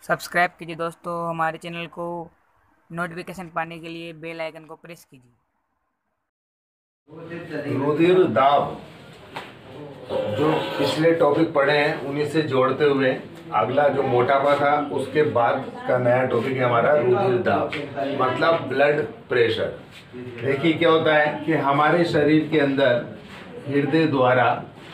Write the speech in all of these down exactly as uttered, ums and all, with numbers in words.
Subscribe कीजिए दोस्तों हमारे चैनल को। नोटिफिकेशन पाने के लिए बेल आइकन को प्रेस कीजिए। रुधिर दाब जो पिछले टॉपिक पढ़े हैं उन्हीं से जोड़ते हुए अगला जो मोटापा था उसके बाद का नया टॉपिक है हमारा रुधिर दाब, मतलब ब्लड प्रेशर। देखिए क्या होता है कि हमारे शरीर के अंदर हृदय द्वारा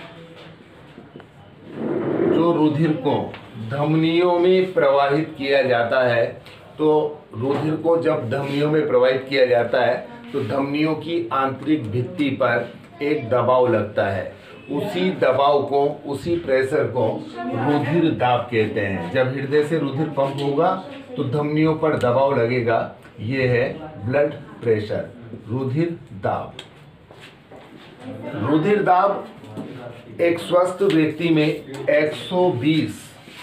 जो रुधिर को धमनियों में प्रवाहित किया जाता है, तो रुधिर को जब धमनियों में प्रवाहित किया जाता है तो धमनियों की आंतरिक भित्ति पर एक दबाव लगता है। उसी दबाव को, उसी प्रेशर को रुधिर दाब कहते हैं। जब हृदय से रुधिर पंप होगा तो धमनियों पर दबाव लगेगा, ये है ब्लड प्रेशर, रुधिर दाब। रुधिर दाब एक स्वस्थ व्यक्ति में एक सौ बीस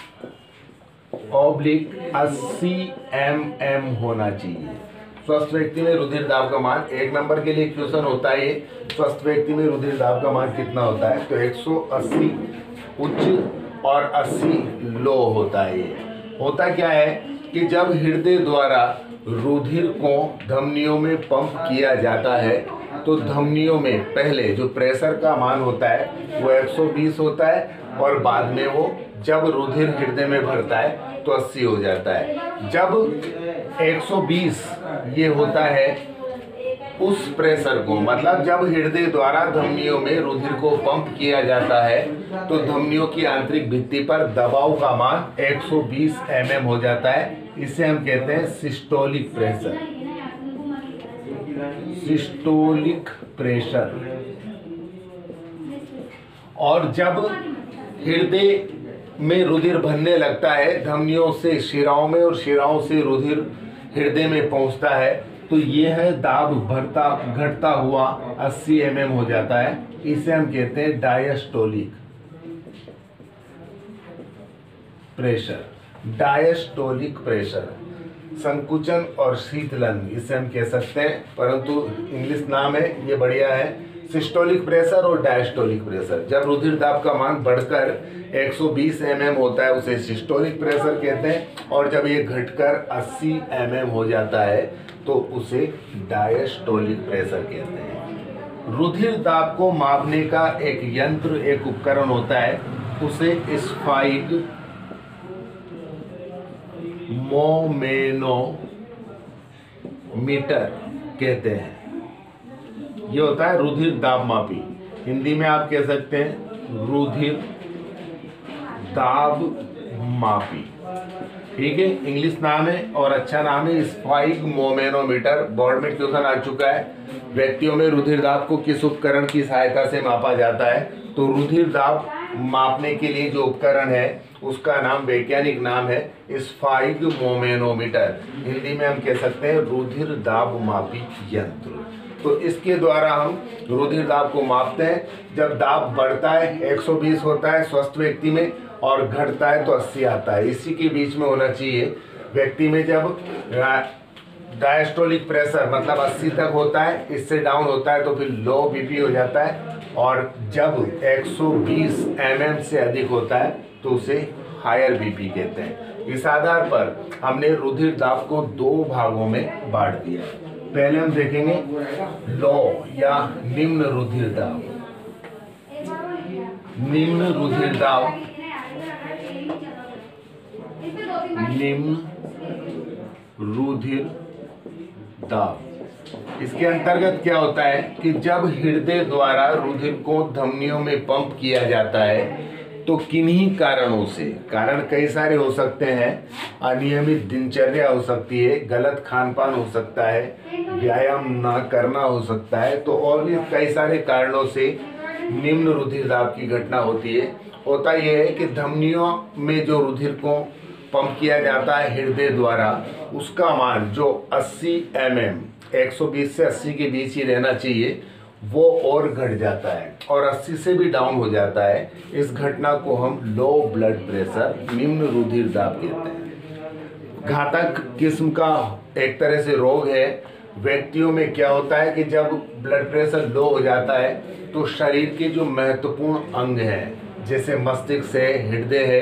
ऑब्लिक अस्सी एम एम होना चाहिए। स्वस्थ व्यक्ति में रुधिर दाब का मान, एक नंबर के लिए क्वेश्चन होता है, स्वस्थ व्यक्ति में रुधिर दाब का मान कितना होता है, तो एक सौ अस्सी उच्च और अस्सी लो होता है। ये होता क्या है कि जब हृदय द्वारा रुधिर को धमनियों में पंप किया जाता है तो धमनियों में पहले जो प्रेशर का मान होता है वो एक सौ बीस होता है, और बाद में वो जब रुधिर हृदय में भरता है तो अस्सी हो जाता है। जब एक सौ बीस ये होता है उस प्रेशर को, मतलब जब हृदय द्वारा धमनियों में रुधिर को पंप किया जाता है तो धमनियों की आंतरिक भित्ति पर दबाव का मान एक सौ बीस एम एम हो जाता है। इसे हम कहते हैं सिस्टोलिक प्रेशर, सिस्टोलिक प्रेशर। और जब हृदय में रुधिर भरने लगता है धमनियों से शिराओं में और शिराओं से रुधिर हृदय में पहुंचता है तो यह है दाब भरता घटता हुआ अस्सी एम एम हो जाता है। इसे हम कहते हैं डायस्टोलिक प्रेशर, डायस्टोलिक प्रेशर, संकुचन और शीतलन इसे हम कह सकते हैं, परंतु इंग्लिश नाम है ये बढ़िया है। सिस्टोलिक प्रेशर और डायस्टोलिक प्रेशर, जब रुधिर दाब का मान बढ़कर एक सौ बीस एम एम होता है उसे सिस्टोलिक प्रेशर कहते हैं, और जब ये घटकर अस्सी एम एम हो जाता है तो उसे डायस्टोलिक प्रेशर कहते हैं। रुधिर दाब को मापने का एक यंत्र, एक उपकरण होता है, उसे स्फाइग मोमेनोमीटर कहते हैं। ये होता है रुधिर दाब मापी, हिंदी में आप कह सकते हैं रुधिर दाब मापी, ठीक है, इंग्लिश नाम है और अच्छा नाम है स्फाइग मोमेनोमीटर। बोर्ड में क्वेश्चन आ चुका है, व्यक्तियों में रुधिर दाब को किस उपकरण की सहायता से मापा जाता है, तो रुधिर दाब मापने के लिए जो उपकरण है उसका नाम, वैज्ञानिक नाम है स्फाइग मोमेनोमीटर, हिंदी में हम कह सकते हैं रुधिर दाब मापी यंत्र। तो इसके द्वारा हम रुधिर दाब को मापते हैं। जब दाब बढ़ता है एक सौ बीस होता है स्वस्थ व्यक्ति में और घटता है तो अस्सी आता है, इसी के बीच में होना चाहिए। व्यक्ति में जब डायस्टोलिक प्रेशर मतलब अस्सी तक होता है, इससे डाउन होता है तो फिर लो बीपी हो जाता है, और जब एक सौ बीस एम एम से अधिक होता है तो उसे हायर बीपी कहते हैं। इस आधार पर हमने रुधिर दाब को दो भागों में बांट दिया। पहले हम देखेंगे लो या निम्न रुधिर दाब। निम्न रुधिर दाब, निम्न रुधिर दाब, इसके अंतर्गत क्या होता है कि जब हृदय द्वारा रुधिर को धमनियों में पंप किया जाता है तो किन्हीं कारणों से, कारण कई सारे हो सकते हैं, अनियमित दिनचर्या हो सकती है, गलत खान पान हो सकता है, व्यायाम ना करना हो सकता है, तो और भी कई सारे कारणों से निम्न रुधिर दाब की घटना होती है। होता यह है कि धमनियों में जो रुधिर को पंप किया जाता है हृदय द्वारा, उसका मान जो अस्सी एम एम, एक सौ बीस से अस्सी के बीच ही रहना चाहिए, वो और घट जाता है और अस्सी से भी डाउन हो जाता है। इस घटना को हम लो ब्लड प्रेशर, निम्न रुधिर दाब कहते हैं। घातक किस्म का एक तरह से रोग है। व्यक्तियों में क्या होता है कि जब ब्लड प्रेशर लो हो जाता है तो शरीर के जो महत्वपूर्ण अंग हैं, जैसे मस्तिष्क है, हृदय है,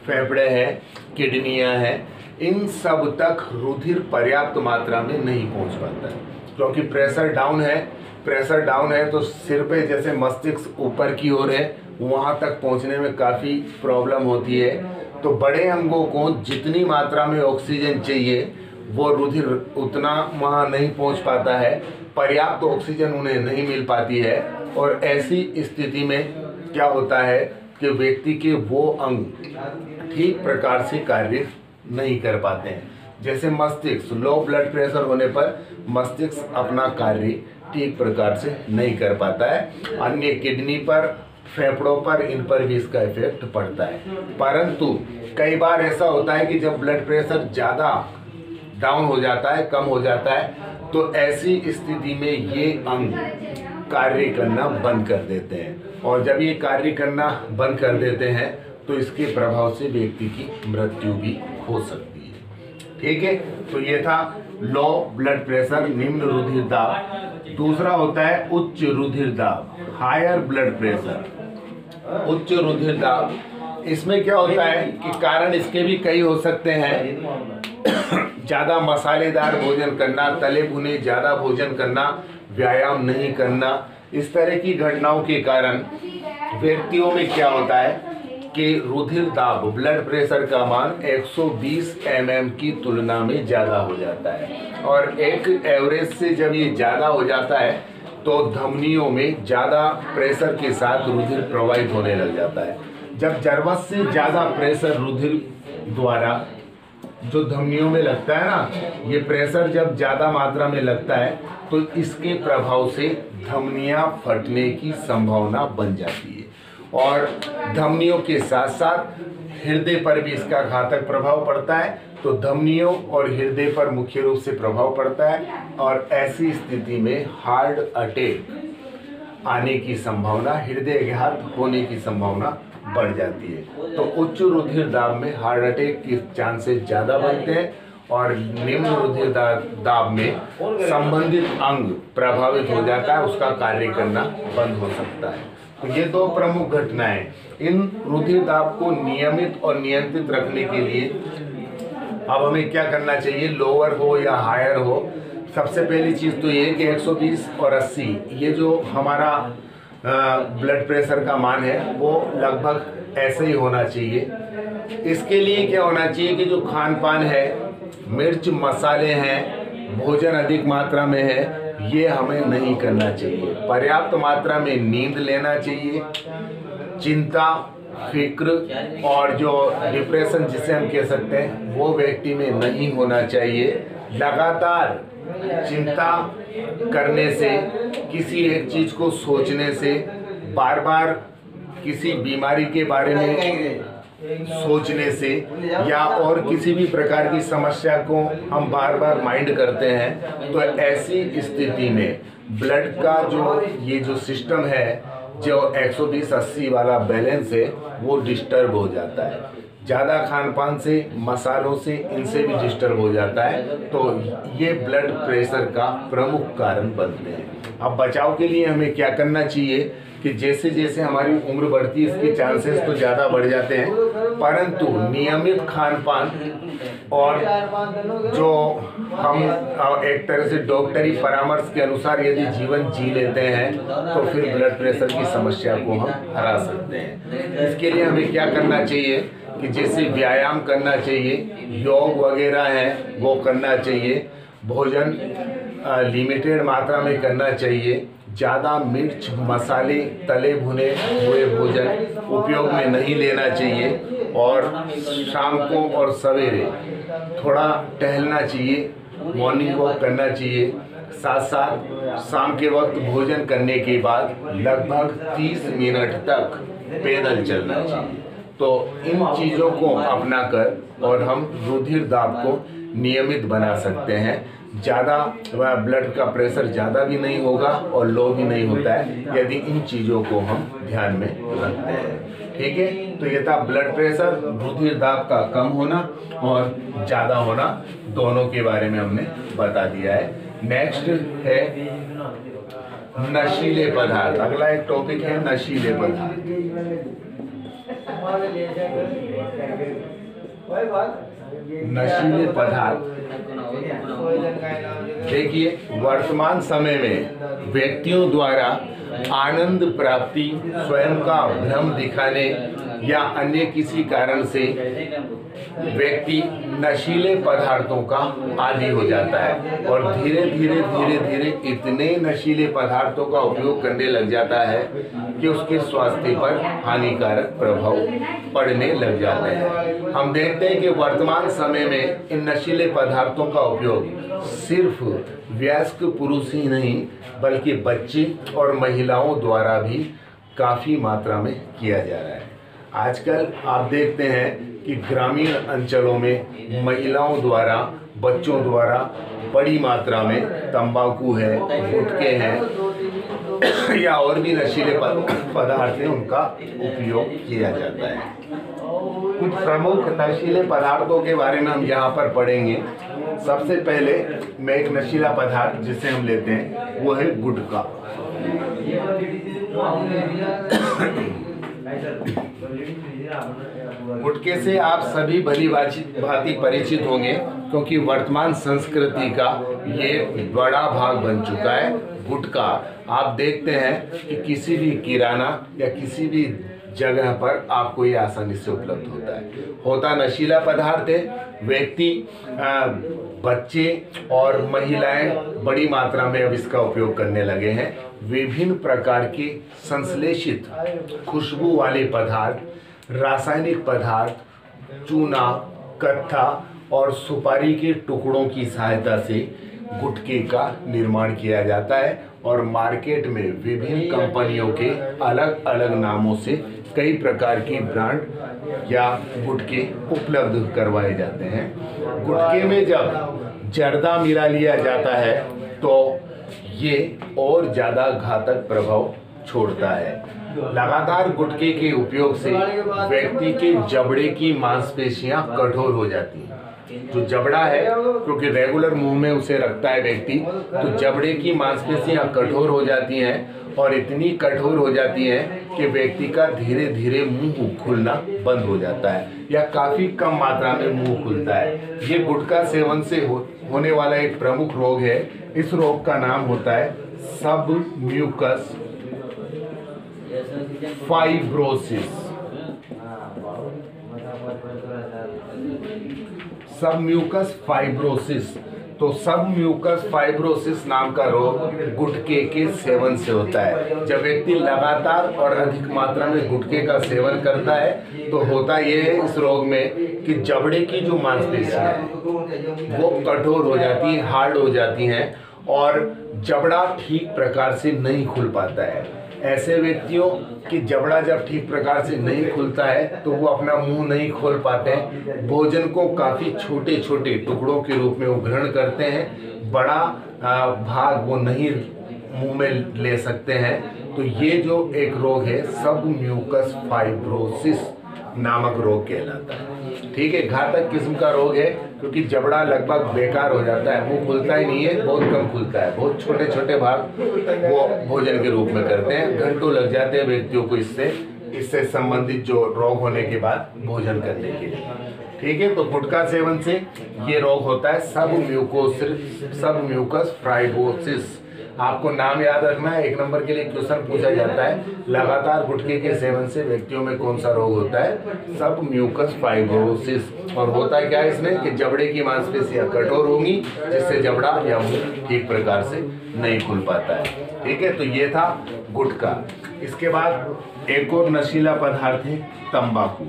फेफड़े हैं, किडनियां हैं, इन सब तक रुधिर पर्याप्त मात्रा में नहीं पहुंच पाता है, क्योंकि प्रेशर डाउन है। प्रेशर डाउन है तो सिर पे जैसे मस्तिष्क ऊपर की ओर है, वहां तक पहुंचने में काफ़ी प्रॉब्लम होती है। तो बड़े अंगों को जितनी मात्रा में ऑक्सीजन चाहिए वो रुधिर उतना वहाँ नहीं पहुँच पाता है, पर्याप्त ऑक्सीजन उन्हें नहीं मिल पाती है। और ऐसी स्थिति में क्या होता है कि व्यक्ति के वो अंग ठीक प्रकार से कार्य नहीं कर पाते हैं। जैसे मस्तिष्क, लो ब्लड प्रेशर होने पर मस्तिष्क अपना कार्य ठीक प्रकार से नहीं कर पाता है। अन्य किडनी पर, फेफड़ों पर, इन पर भी इसका इफेक्ट पड़ता है। परंतु कई बार ऐसा होता है कि जब ब्लड प्रेशर ज़्यादा डाउन हो जाता है, कम हो जाता है, तो ऐसी स्थिति में ये अंग कार्य करना बंद कर देते हैं। और जब ये कार्य करना बंद कर देते हैं तो इसके प्रभाव से व्यक्ति की मृत्यु भी हो सकती है। ठीक है, तो ये था लो ब्लड प्रेशर, निम्न रुधिर दाब। दूसरा होता है उच्च रुधिर दाब, हायर ब्लड प्रेशर। उच्च रुधिर दाब, इसमें क्या होता है कि कारण इसके भी कई हो सकते हैं। ज़्यादा मसालेदार भोजन करना, तले भुने ज़्यादा भोजन करना, व्यायाम नहीं करना, इस तरह की घटनाओं के कारण व्यक्तियों में क्या होता है कि रुधिर दाब, ब्लड प्रेशर का मान एक सौ बीस एम एम की तुलना में ज़्यादा हो जाता है। और एक एवरेज से जब ये ज़्यादा हो जाता है तो धमनियों में ज़्यादा प्रेशर के साथ रुधिर प्रवाहित होने लग जाता है। जब ज़रूरत से ज़्यादा प्रेशर रुधिर द्वारा जो धमनियों में लगता है ना, ये प्रेशर जब ज़्यादा मात्रा में लगता है तो इसके प्रभाव से धमनियाँ फटने की संभावना बन जाती है। और धमनियों के साथ साथ हृदय पर भी इसका घातक प्रभाव पड़ता है। तो धमनियों और हृदय पर मुख्य रूप से प्रभाव पड़ता है और ऐसी स्थिति में हार्ट अटैक आने की संभावना, हृदयघात होने की संभावना बढ़ जाती है। तो उच्च रुधिर दाब में हार्ट अटैक के चांसेस ज़्यादा बनते हैं और निम्न रुधिर दाब में संबंधित अंग प्रभावित हो जाता है, उसका कार्य करना बंद हो सकता है। तो ये दो प्रमुख घटनाएं। इन रुधिर दाब को नियमित और नियंत्रित रखने के लिए अब हमें क्या करना चाहिए, लोअर हो या हायर हो। सबसे पहली चीज़ तो ये कि एक सौ बीस और अस्सी, ये जो हमारा ब्लड प्रेशर का मान है वो लगभग ऐसे ही होना चाहिए। इसके लिए क्या होना चाहिए कि जो खान पान है, मिर्च मसाले हैं, भोजन अधिक मात्रा में है, ये हमें नहीं करना चाहिए। पर्याप्त मात्रा में नींद लेना चाहिए। चिंता, फिक्र और जो डिप्रेशन जिसे हम कह सकते हैं वो व्यक्ति में नहीं होना चाहिए। लगातार चिंता करने से, किसी एक चीज़ को सोचने से, बार बार किसी बीमारी के बारे में सोचने से या और किसी भी प्रकार की समस्या को हम बार बार माइंड करते हैं, तो ऐसी स्थिति में ब्लड का जो ये जो सिस्टम है, जो एक सौ बीस अस्सी वाला बैलेंस है, वो डिस्टर्ब हो जाता है। ज़्यादा खान पान से, मसालों से, इनसे भी डिस्टर्ब हो जाता है। तो ये ब्लड प्रेशर का प्रमुख कारण बनते हैं। अब बचाव के लिए हमें क्या करना चाहिए कि जैसे जैसे हमारी उम्र बढ़ती है इसके चांसेस तो ज़्यादा बढ़ जाते हैं, परंतु नियमित खान पान और जो हम एक तरह से डॉक्टरी परामर्श के अनुसार यदि जीवन जी लेते हैं तो फिर ब्लड प्रेशर की समस्या को हम हरा सकते हैं। इसके लिए हमें क्या करना चाहिए कि जैसे व्यायाम करना चाहिए, योग वगैरह है वो करना चाहिए, भोजन लिमिटेड मात्रा में करना चाहिए, ज़्यादा मिर्च मसाले तले भुने हुए भोजन उपयोग में नहीं लेना चाहिए और शाम को और सवेरे थोड़ा टहलना चाहिए, मॉर्निंग वॉक करना चाहिए। साथ साथ शाम के वक्त भोजन करने के बाद लगभग तीस मिनट तक पैदल चलना चाहिए। तो इन चीज़ों को अपनाकर और हम रुधिर दाब को नियमित बना सकते हैं। ज़्यादा ब्लड का प्रेशर ज़्यादा भी नहीं होगा और लो भी नहीं होता है यदि इन चीज़ों को हम ध्यान में रखते हैं। ठीक है, तो ये था ब्लड प्रेशर, रुधिर दाब का कम होना और ज़्यादा होना, दोनों के बारे में हमने बता दिया है। नेक्स्ट है नशीले पदार्थ। अगला एक टॉपिक है नशीले पदार्थ। नशीले पदार्थ। देखिए, वर्तमान समय में व्यक्तियों द्वारा आनंद प्राप्ति, स्वयं का भ्रम दिखाने या अन्य किसी कारण से व्यक्ति नशीले पदार्थों का आदी हो जाता है और धीरे धीरे धीरे धीरे इतने नशीले पदार्थों का उपयोग करने लग जाता है कि उसके स्वास्थ्य पर हानिकारक प्रभाव पड़ने लग जाते हैं। हम देखते हैं कि वर्तमान समय में इन नशीले पदार्थों का उपयोग सिर्फ वयस्क पुरुष ही नहीं बल्कि बच्चे और महिलाओं द्वारा भी काफ़ी मात्रा में किया जा रहा है। आजकल आप देखते हैं कि ग्रामीण अंचलों में महिलाओं द्वारा, बच्चों द्वारा बड़ी मात्रा में तंबाकू है, गुटखे हैं या और भी नशीले पदार्थ हैं, उनका उपयोग किया जाता है। कुछ प्रमुख नशीले पदार्थों के बारे में हम यहाँ पर पढ़ेंगे। सबसे पहले मैं एक नशीला पदार्थ जिसे हम लेते हैं वो है गुटखा। गुटखे से आप सभी भली भांति परिचित होंगे क्योंकि वर्तमान संस्कृति का ये बड़ा भाग बन चुका है। गुटखा आप देखते हैं कि किसी भी किराना या किसी भी जगह पर आपको ये आसानी से उपलब्ध होता है। होता नशीला पदार्थ है। व्यक्ति, बच्चे और महिलाएं बड़ी मात्रा में अब इसका उपयोग करने लगे हैं। विभिन्न प्रकार के संश्लेषित खुशबू वाले पदार्थ, रासायनिक पदार्थ, चूना, कत्था और सुपारी के टुकड़ों की सहायता से गुटखे का निर्माण किया जाता है और मार्केट में विभिन्न कंपनियों के अलग अलग नामों से कई प्रकार की ब्रांड या गुटखे उपलब्ध करवाए जाते हैं। गुटखे में जब जर्दा मिला लिया जाता है तो ये और ज़्यादा घातक प्रभाव छोड़ता है। लगातार गुटखे के उपयोग से व्यक्ति के जबड़े की मांसपेशियां कठोर हो जाती हैं। जो जबड़ा है, क्योंकि रेगुलर मुंह में उसे रखता है व्यक्ति, तो जबड़े की मांसपेशियां कठोर हो जाती हैं और इतनी कठोर हो जाती हैं कि व्यक्ति का धीरे धीरे मुंह खुलना बंद हो जाता है या काफ़ी कम मात्रा में मुंह खुलता है। ये गुटखा सेवन से हो, होने वाला एक प्रमुख रोग है। इस रोग का नाम होता है सबम्यूकस फाइब्रोसिस। Submucous fibrosis. तो सबम्यूकस फाइब्रोसिस नाम का रोग गुटखे के सेवन से होता है। जब व्यक्ति लगातार और अधिक मात्रा में गुटखे का सेवन करता है तो होता यह है इस रोग में कि जबड़े की जो मांसपेशियां हैं वो कठोर हो जाती हैं, हार्ड हो जाती हैं और जबड़ा ठीक प्रकार से नहीं खुल पाता है। ऐसे व्यक्तियों की जबड़ा जब ठीक प्रकार से नहीं खुलता है तो वो अपना मुंह नहीं खोल पाते हैं। भोजन को काफ़ी छोटे छोटे टुकड़ों के रूप में वो ग्रहण करते हैं। बड़ा भाग वो नहीं मुंह में ले सकते हैं। तो ये जो एक रोग है सबम्यूकस फाइब्रोसिस नामक रोग कहलाता है। ठीक है, घातक किस्म का रोग है क्योंकि जबड़ा लगभग बेकार हो जाता है, वो खुलता ही नहीं है, बहुत कम खुलता है। बहुत छोटे छोटे भाग वो भोजन के रूप में करते हैं। घंटों लग जाते हैं व्यक्तियों को इससे इससे संबंधित जो रोग होने के बाद भोजन करने के लिए। ठीक है, तो गुटखा सेवन से ये रोग होता है सबम्यूकोसिस सबम्यूकस फाइब्रोसिस। आपको नाम याद रखना है। एक नंबर के लिए क्वेश्चन पूछा जाता है, लगातार गुटखे के सेवन से व्यक्तियों में कौन सा रोग होता है? Submucous fibrosis. और होता क्या है इसमें कि जबड़े की मांसपेशियां कठोर होंगी जिससे जबड़ा या मुंह ठीक प्रकार से नहीं खुल पाता है। ठीक है, तो ये था गुटखा। इसके बाद एक और नशीला पदार्थ है तंबाकू।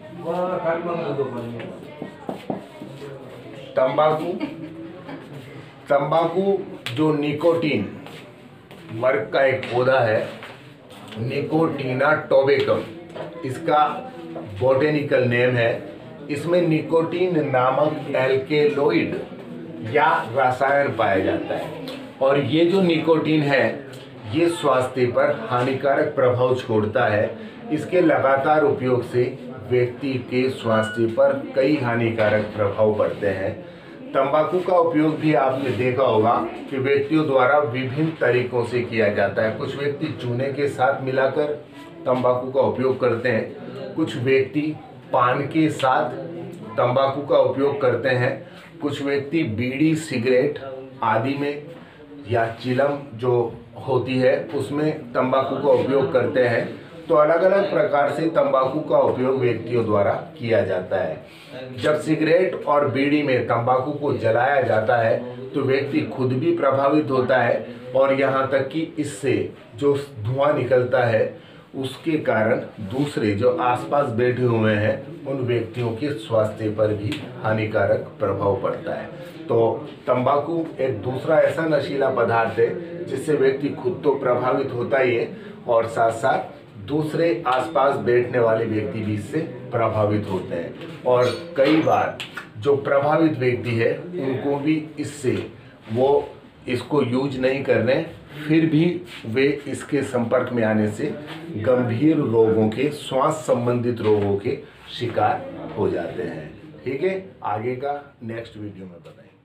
तंबाकू तंबाकू जो निकोटीन वर्ग का एक पौधा है, निकोटीना टोबेकम इसका बॉटेनिकल नेम है। इसमें निकोटीन नामक एल्केलॉइड या रसायन पाया जाता है और ये जो निकोटीन है ये स्वास्थ्य पर हानिकारक प्रभाव छोड़ता है। इसके लगातार उपयोग से व्यक्ति के स्वास्थ्य पर कई हानिकारक प्रभाव पड़ते हैं। तंबाकू का उपयोग भी आपने देखा होगा कि व्यक्तियों द्वारा विभिन्न तरीकों से किया जाता है। कुछ व्यक्ति चूने के साथ मिलाकर तंबाकू का उपयोग करते हैं, कुछ व्यक्ति पान के साथ तंबाकू का उपयोग करते हैं, कुछ व्यक्ति बीड़ी सिगरेट आदि में या चिलम जो होती है उसमें तंबाकू का उपयोग करते हैं। तो अलग अलग प्रकार से तंबाकू का उपयोग व्यक्तियों द्वारा किया जाता है। जब सिगरेट और बीड़ी में तंबाकू को जलाया जाता है तो व्यक्ति खुद भी प्रभावित होता है और यहाँ तक कि इससे जो धुआं निकलता है उसके कारण दूसरे जो आसपास बैठे हुए हैं उन व्यक्तियों के स्वास्थ्य पर भी हानिकारक प्रभाव पड़ता है। तो तंबाकू एक दूसरा ऐसा नशीला पदार्थ है जिससे व्यक्ति खुद तो प्रभावित होता ही है और साथ साथ दूसरे आसपास बैठने वाले व्यक्ति भी इससे प्रभावित होते हैं। और कई बार जो प्रभावित व्यक्ति है उनको भी इससे वो इसको यूज नहीं करने फिर भी वे इसके संपर्क में आने से गंभीर रोगों के श्वास संबंधित रोगों के शिकार हो जाते हैं। ठीक है, आगे का नेक्स्ट वीडियो में बताएंगे।